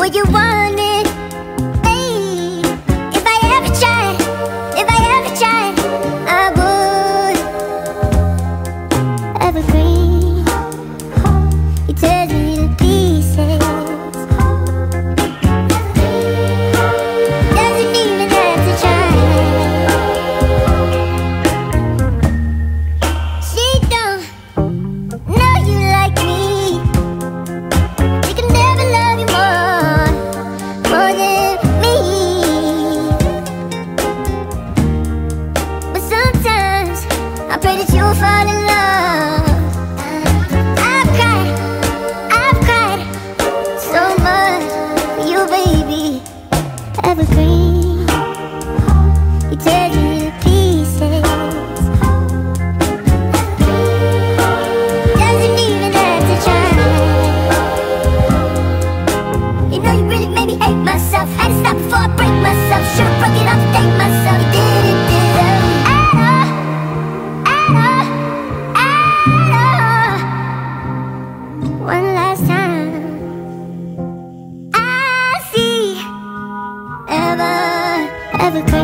what you wanted. Hey, if I ever tried, I would. Evergreen, you tear me to pieces. Doesn't even have to try. She don't know you like me. She can never love you more than me. But sometimes I pray that you'll fall in love. I've cried so much for you, baby. Evergreen, you tear me to pieces. Doesn't even have to try. You know you really made me hate myself. Had to stop before I break myself. Should've broke it off to thank myself. You didn't deserve me at all. One last time, I see Evergreen.